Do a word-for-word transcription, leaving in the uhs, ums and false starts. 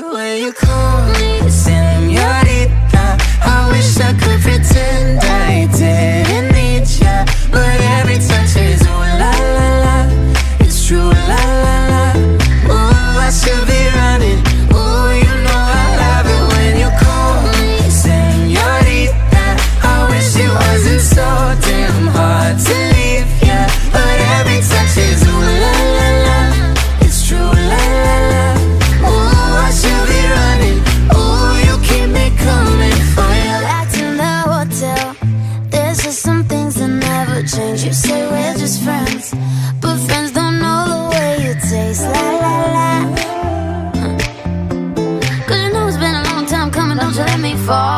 it when you call me señorita. I wish I could pretend I didn't need ya, but every touch is ooh la la la. It's true la la la. Ooh, I should be running. Ooh, you know I love it when you call me señorita. I wish it wasn't so damn hard to leave ya, but every touch is ooh la la la. It's true la la la. Ooh, I should be running. Ooh, you keep me coming for you. Back to the hotel, there's just some things that never change. You say we're just friends, but friends don't know the way you taste. La la la. Cause you know it's been a long time coming, don't you let me fall.